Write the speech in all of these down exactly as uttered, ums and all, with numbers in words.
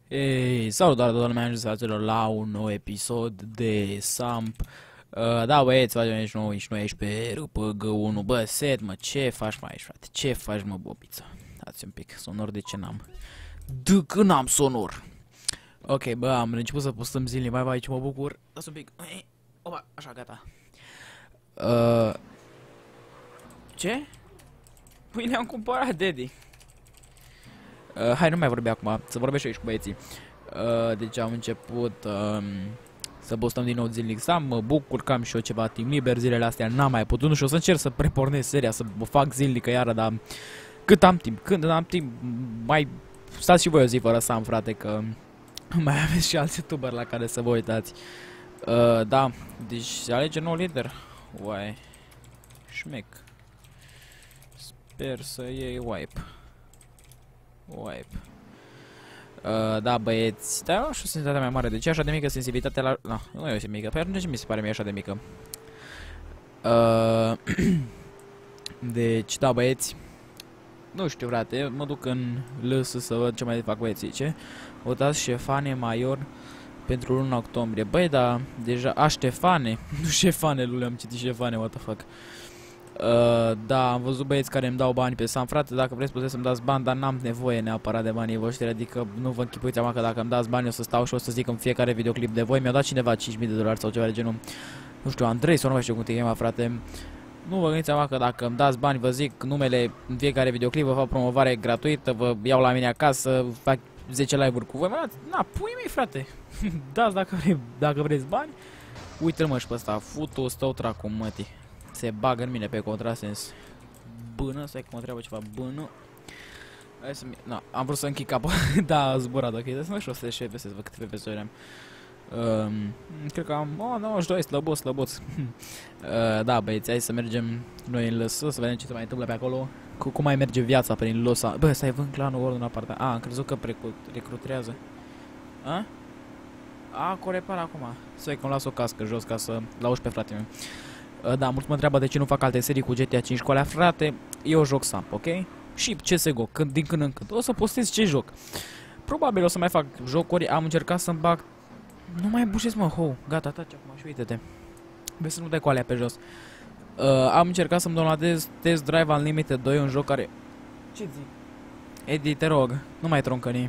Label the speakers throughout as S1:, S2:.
S1: Ei, salutare toată lumea, înregistraților la un nou episod de Samp. Uh, da, băieți, facem aici nou, aici noi aici pe R P G unu. Bă, set, mă, ce faci mai aici, frate? Ce faci, mă, bobiță? Dați un pic, sonor de ce n-am? De când am sonor? Ok, bă, am început să postăm zilnic, mai aici mă bucur. Dați un pic. Opa, așa, gata. Uh, ce? Pâine am cumpărat, Daddy. Uh, hai, nu mai vorbi acum, să vorbești aici cu băieții. Uh, deci am început uh, să postăm din nou zilnic Sam, mă bucur că am și eu ceva timp liber, zilele astea n-am mai putut, nu știu, o să încerc să prepornesc seria, să o fac zilnică iară, dar cât am timp, când am timp, mai stați și voi o zi fără Sam, frate, că mai aveți și alți youtuberi la care să vă uitați. Uh, da, deci alege nou lider, uai, șmec, sper să iei wipe. Wipe. Uh, da, băieți, dar nu știu sensibilitatea mai mare. De ce așa de mică sensibilitatea la... No, nu e mică, pe atunci mi se pare mie așa de mică. Uh, deci, da, băieți, nu știu, frate, mă duc în L S să văd ce mai fac băieții, ce? Votați Ștefane Maior pentru luna octombrie. Băi, da, deja... A, Ștefane, nu Șefane, lule, am citit Ștefane, what the fuck. Uh, da, am văzut băieți care îmi dau bani pe Sam, frate, dacă vreți puteți să-mi dați bani, dar n-am nevoie neapărat de banii voștri, adică nu vă închipuiți ama că dacă îmi dați bani o să stau și o să zic în fiecare videoclip de voi. Mi-a dat cineva cinci mii de dolari sau ceva de genul, nu știu, Andrei sau nu mai știu cum te chema, frate. Nu vă gândiți ama că dacă îmi dați bani, vă zic numele în fiecare videoclip, vă fac promovare gratuită, vă iau la mine acasă, fac zece live-uri cu voi, mă, na, pui mei, frate. Dați dacă, vrei, dacă vreți bani. Uite-l mă și pe ăsta, futu stău tracu, mătii. Se bagă în mine pe contrasens. Bână, stai că mă întreabă ceva. Bână. Hai să mi... Na, am vrut să închid capul. Da, a zburat, ok. Dar să nu știu să și F P S, văd câte F P S-uri am. Um, cred că am... Oh, nouăzeci și doi, slăbuț, slăbuț. uh, da, băieți, hai să mergem noi în L S, să vedem ce se mai întâmplă pe acolo. Cu, cum mai merge viața prin Losa. Bă, stai, vând clanul ori în apartament. Ah, am crezut că recrutrează. A? A, că o repar acum. Stai că îmi las o cască jos ca să lauși pe fratele meu. Da, mulți mă întreabă de ce nu fac alte serii cu G T A cinci cu alea, frate, eu joc Samp, ok? Și C S G O, când, din când în când, o să postez ce joc. Probabil o să mai fac jocuri, am încercat să-mi bag... Nu mai bușesc, mă, ho, gata, taci acum și uite-te. Vezi să nu dai cu alea pe jos. Uh, am încercat să-mi downloadez Test Drive Unlimited doi, un joc care... Ce zic? Edi, te rog, nu mai troncăni.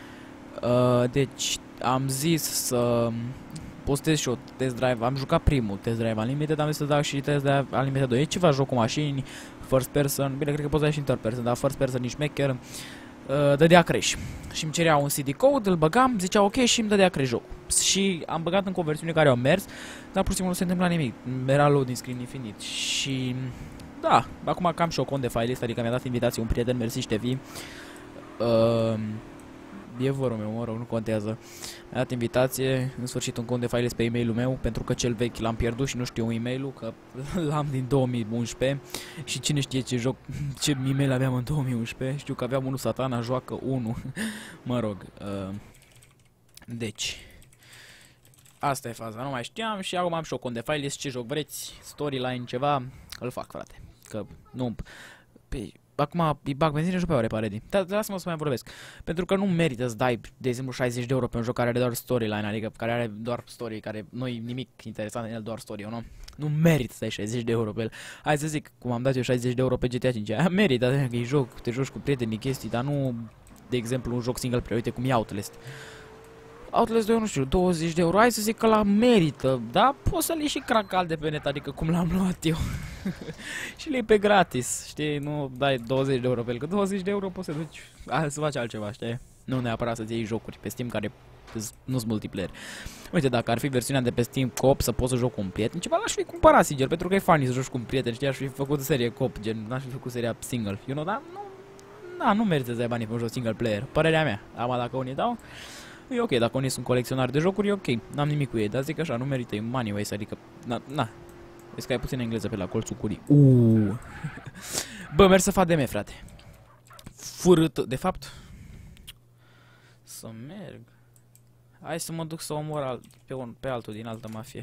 S1: Uh, deci, am zis să... postez și eu Test Drive, am jucat primul Test Drive Unlimited, am zis să dau și Test Drive Unlimited doi. E ceva joc cu mașini, first person, bine, cred că poți da și în third person, dar first person nici maker, uh, dădea crash. Și îmi cerea un C D code, îl băgam, zicea ok și îmi dădea crash jocul. Și am băgat încă o versiune care au mers, dar pur și simplu nu se întâmpla nimic, era loading screen infinit. Și da, acum cam și o cont de file list, adică mi-a dat invitație un prieten, mersi Ștevi. Uh, E vorul meu, mă rog, nu contează. Mi-a dat invitație, în sfârșit un cont de files pe e-mailul meu, pentru că cel vechi l-am pierdut și nu știu e-mailul, că l-am din două mii unsprezece și cine știe ce joc, ce e-mail aveam în două mii unsprezece, știu că aveam unul Satana, joacă unu, mă rog. Uh, deci, asta e faza, nu mai știam și acum am și o cont de files, ce joc vreți, storyline, ceva, îl fac, frate, că nu... Pe... Acum îi bag benzină și pe ore pe ready. Dar lasă-mă să mai vorbesc. Pentru că nu merită să dai, de exemplu, șaizeci de euro pe un joc care are doar storyline, adică care are doar story, care nu-i nimic interesant în el, doar story, nu? Nu merită să dai șaizeci de euro pe el. Hai să zic, cum am dat eu șaizeci de euro pe G T A cinci, aia merită, adică că e joc, te joci cu prietenii, chestii, dar nu, de exemplu, un joc single player, uite cum e Outlast. Outlast doi, nu știu, douăzeci de euro, hai să zic că la merită, da? Poți să-l iei și cracal de pe net, adică cum l-am luat eu. Și le pe gratis, știi, nu dai douăzeci de euro pe el, că douăzeci de euro poți să duci, să faci altceva, știi? Nu neapărat să-ți iei jocuri pe Steam care nu-s multiplayer. Uite, dacă ar fi versiunea de pe Steam co-op să poți să joc cu un prieten, ceva l-aș fi cumpărat, sincer, pentru că e funny să joci cu un prieten, știi, aș fi făcut serie co-op, gen, n-aș fi făcut seria single, you know, dar nu, na, nu merită să dai banii pe un joc single player, părerea mea, ama dacă unii dau, e ok, dacă unii sunt colecționari de jocuri, e ok, n-am nimic cu ei, dar zic așa, nu merită, e money waste, adică, na, na. Vezi că ai puțin engleză pe la colțul curii. Uuuu. Bă, merg să fac D M, frate. Furât, de fapt. Să merg. Hai să mă duc să omor al pe, un, pe altul din altă mafie.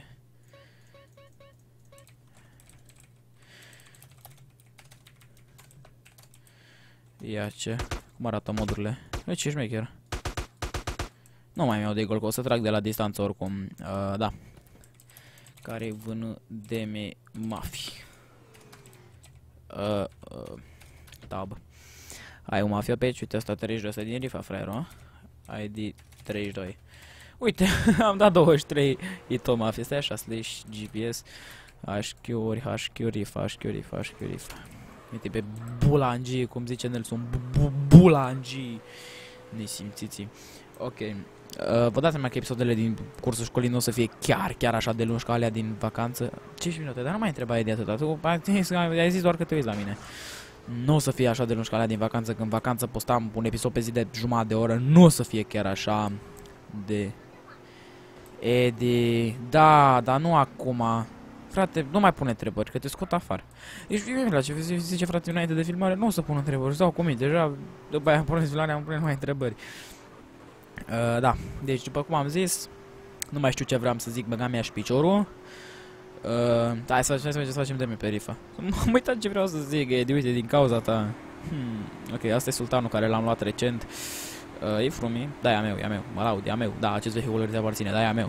S1: Ia ce. Cum arată modurile? Bă, ce șmecher. Nu mai mi-au de gol, că o să trag de la distanță oricum. Uh, da. Care vână de me mafi. Uh, uh, tab. Ai o mafia pe aici, uite asta treizeci și doi, asta din rifa, fraierul, I D treizeci și doi. Uite, am dat douăzeci și trei, e tot mafia, stai așa, slash G P S, H Q-uri, H Q rifa, H Q rifa, H Q rifa. Uite pe Bulangi, cum zice Nelson, Bulangi. Nesimțiții. Ok. Uh, vă dați seama că episoadele din cursul școlii nu o să fie chiar, chiar așa de lungi ca alea din vacanță. cinci minute, dar nu mai întrebai de atâta. Tu ai zis doar că te uiți la mine. Nu o să fie așa de lungi ca alea din vacanță, că în vacanță postam un episod pe zi de jumătate de oră. Nu o să fie chiar așa de... E de... Da, dar nu acum. Frate, nu mai pune întrebări, că te scot afară. Deci, la ce zice frate înainte de filmare, nu o să pun întrebări, stau cu mine, deja după aia pune filmarea, am pune numai întrebări. Uh, da, deci după cum am zis, nu mai știu ce vreau să zic, băga mea și piciorul. Uh, hai să facem, să facem de mine pe rifa. M-am uitat ce vreau să zic, e de uite, din cauza ta. Hmm, ok, asta e sultanul care l-am luat recent. Uh, e frumii, da, e a meu, e a meu, mă laud, e a meu, da, acest vehicul îți aparține, da, e a meu.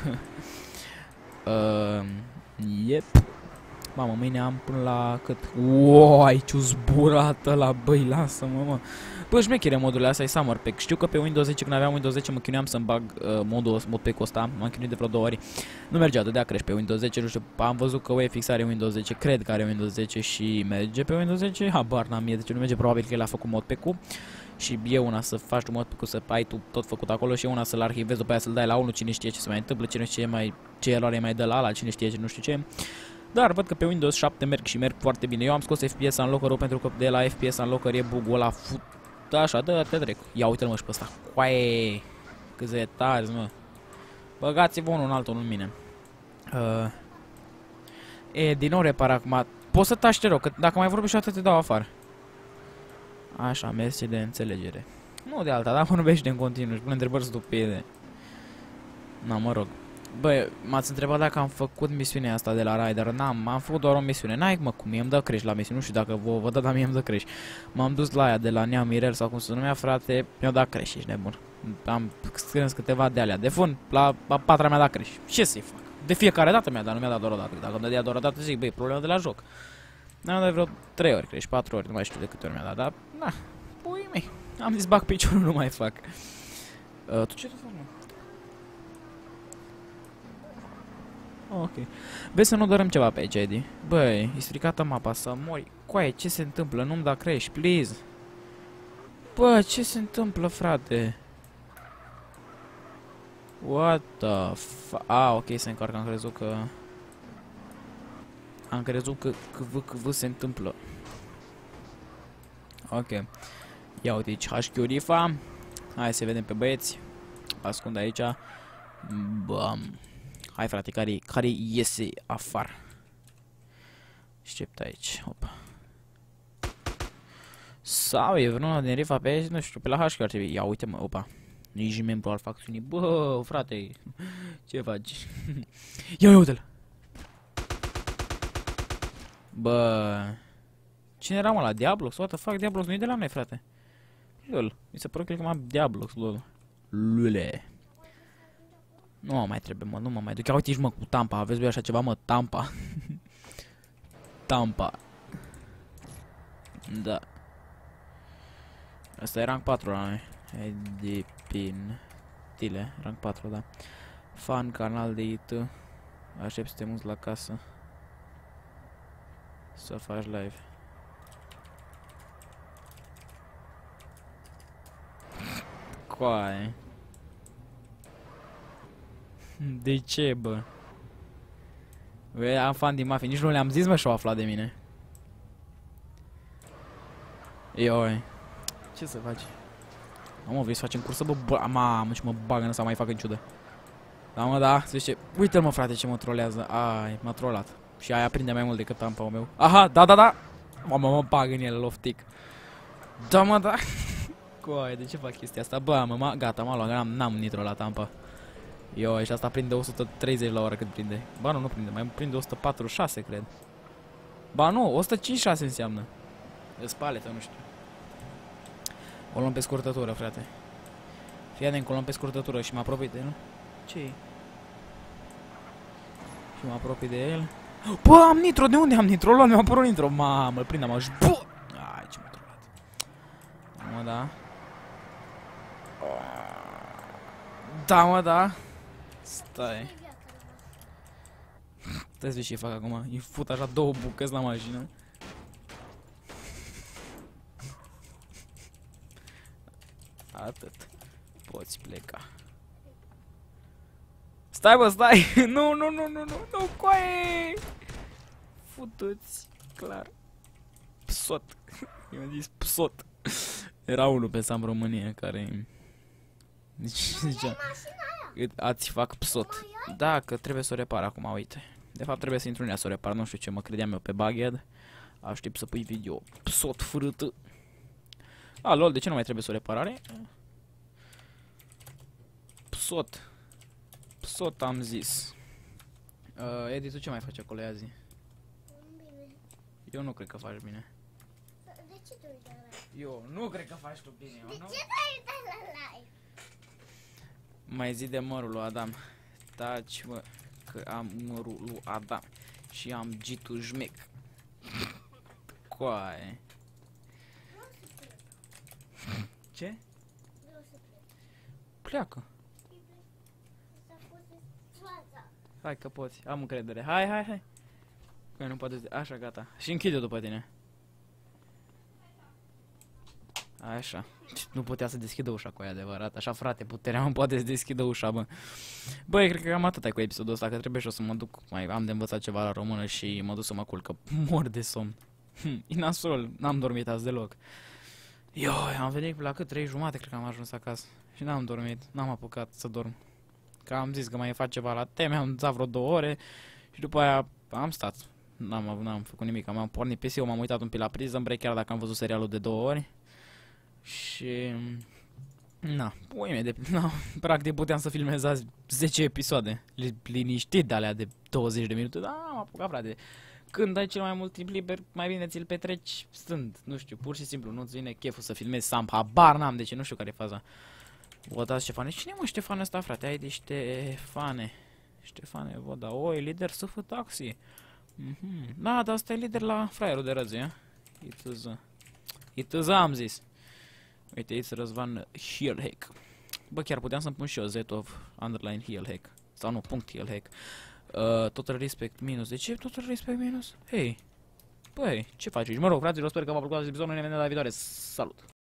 S1: uh, Yep. Mamă, mâine am până la cât? Wow, aici o zburată la băi, lasă-mă, mă. Bă, șmechere modurile astea, e Summer Pack. Știu că pe Windows zece, când aveam Windows zece, mă chinuiam să-mi bag uh, modul mod pack-ul ăsta. M-am chinuit de vreo două ori. Nu mergea, dădea crash pe Windows zece, nu știu, am văzut că U E F X are Windows zece, cred că are Windows zece și merge pe Windows zece. Habar n-am mie, deci nu merge, probabil că el a făcut mod pack-ul. Și e una să faci tu mod pack-ul, să ai tu tot făcut acolo și e una să-l arhivezi, după aia să-l dai la unul, cine știe ce se mai întâmplă, cine știe mai, ce eroare mai dă la ala, cine știe ce nu știu ce. Dar văd că pe Windows șapte merg și merg foarte bine. Eu am scos F P S Unlocker-ul pentru că de la F P S Unlocker e bug-ul ăla fut... Așa, dă-te drept. Ia uite-l mă și pe ăsta. Coaie! Câți retarzi, mă. Băgați-vă unul în altul, nu în mine. Uh. E, din nou repar acum. Poți să taci, te rog, că dacă mai vorbești atât te dau afară. Așa, mersi de înțelegere. Nu de alta, dar vorbește în continuu și pune întrebări stupide. Na, mă rog. Băi, m-ați întrebat dacă am făcut misiunea asta de la Rider. N-am, am făcut doar o misiune. N-ai mă cum, mie îmi dă crash la misiune. Nu știu dacă vă vă dă, dar mie îmi dă crash. M-am dus la aia de la Nea Mirel sau cum se numea, frate. Mi-au dat crash, ești nebun. Am strâns câteva de alea. De fun, la a patra mi-a dat crash. Ce să-i fac? De fiecare dată mi-a dat, nu mi-a dat doar o dată. Dacă îmi dădea doar o dată, zic, băi, problema de la joc. Mi-am dat vreo trei ori crash, patru ori, nu mai știu de câte ori mi-a dat, dar, na, pui mei. Am zis, bag piciorul, nu mai fac. Uh, tu ce tu faci, mă? Ok. Vezi să nu dărâm ceva pe aici, Eddie. Băi, e stricată mapa, să mori. Coaie, ce se întâmplă? Nu-mi da crash, please. Bă, ce se întâmplă, frate? What the f... Ah, ok, se încarcă, am crezut că... Am crezut că cv, cv se întâmplă. Ok. Ia uite aici, H Q rifa. Hai să vedem pe băieți. Ascund aici. Bam. Hai frate, care, care iese afară? Aștept aici, opa. Sau e vreuna din rifa pe aici, nu știu, pe la H ar trebui. Ia uite mă, opa. Nici membru al facțiunii. Bă, frate, ce faci? Ia uite-l. Bă. Cine era mă la Diablox? What the fuck, Diablox nu e de la noi, frate. Lol, mi se pare că m-am Diablox, lol. Lule. Nu mă mai trebuie, mă, nu mă mai duc. Ia uite aici, mă, cu Tampa. Aveți voi așa ceva, mă, Tampa. Tampa. Da. Asta e rank patru la noi. Edipin. Tile, rank patru, da. Fan, canal de YouTube. Aștept să te muți la casă. Să faci live. Coaie. De ce, bă? Bă, am fan din Mafia, nici nu le-am zis, mă, și-au aflat de mine. Ioi. Ce să faci? Mă, vrei să facem cursă, bă, bă, mamă, ce mă bagă în ăsta, mai fac în ciudă. Da, mă, da, să zice, uite-l, mă, frate, ce mă trolează. Ai, m-a trolat. Și aia prinde mai mult decât Tampa-ul meu. Aha, da, da, da. Mamă, mă bag în el, loftic. Da, mă, da. Coai, de ce fac chestia asta? Bă, mă, ma, gata, m-a luat, n-am nitro la Tampa. Eu, și asta prinde o sută treizeci la oră cât prinde. Ba nu, nu prinde, mai prinde o sută patruzeci și șase, cred. Ba nu, o sută cincizeci și șase înseamnă. E spaletă, nu știu. O luăm pe scurtătură, frate. Fii atent, colom pe scurtătură și mă apropii de el. Ce-i? Și mă apropii de el. Bă, am nitro, de unde am nitro? Luam, mi-a apărut nitro. Mamă, îl prindem așa. Bă! Ai, ce m-a trolat. Mă, da. Da, mă, da. Stai. Stai să vezi ce fac acum. Îi fut așa două bucăți la mașină. Atât. Poți pleca. Stai, bă, stai! Nu, nu, nu, nu, nu, nu, coaie! Futu-ți, clar. Psot. I-am zis psot. Era unul pe Sam România care... Zicea... Ați fac psot. Da, că trebuie să o repar acum, uite. De fapt trebuie să intru în ea să o repar, nu știu ce, mă credeam eu pe Baghead. Aștept să pui video. Psot frâtă. A, lol, de ce nu mai trebuie să o reparare? Psot. Psot am zis. Uh, Edi, tu ce mai faci acolo azi?
S2: Bine.
S1: Eu nu cred că faci bine.
S2: De ce te uiți la live?
S1: Eu nu cred că faci tu bine,
S2: De
S1: eu,
S2: ce
S1: nu?
S2: te uiți la live?
S1: Mai zi de mărul lui Adam. Taci, mă, că am mărul lui Adam. Și am gitul jmec. Coaie. Ce?
S2: Vreau să plec.
S1: Pleacă.
S2: S-a pus fața.
S1: Hai că poți, am încredere. Hai, hai, hai. Că nu poate. Așa, gata. Și închide-o după tine. Așa. Nu putea să deschidă ușa cu aia, adevărat. Așa, frate, puterea mă poate să deschidă ușa, bă. Băi, cred că cam atât ai cu episodul ăsta, că trebuie și o să mă duc. Mai am de învățat ceva la română și mă duc să mă culc, că mor de somn. Hm, e nasol, n-am dormit azi deloc. Eu am venit la cât trei jumate, cred că am ajuns acasă. Și n-am dormit, n-am apucat să dorm. Că am zis că mai fac ceva la teme, am dat vreo două ore și după aia am stat. N-am n-am făcut nimic, am pornit P C-ul, m-am uitat un pic la Prison Break, chiar dacă am văzut serialul de două ori. Și... Na, uime, de... Na, practic puteam să filmez azi zece episoade. Liniștit de alea de douăzeci de minute, dar am apucat, frate. Când ai cel mai mult timp liber, mai bine ți-l petreci stând, nu știu, pur și simplu, nu-ți vine cheful să filmezi Samp, habar n-am, de ce, nu știu care e faza. Votați Ștefane. Cine mă Ștefane ăsta, frate? Ai de Ștefane. Ștefane, vă da. O, e lider să fă taxi. Mhm. Da, dar asta e lider la fraierul de răzi, ia? Itâză. Itâză am zis. Uite, aici Răzvan Heelhack. Bă, chiar puteam să-mi pun și eu Z of underline Heelhack. Sau nu, punct Heelhack. Uh, total respect minus. De ce total respect minus? Hei. Băi, ce faci aici? Mă rog, fraților, sper că v-a plăcut acest episod. Ne vedem data viitoare. Salut!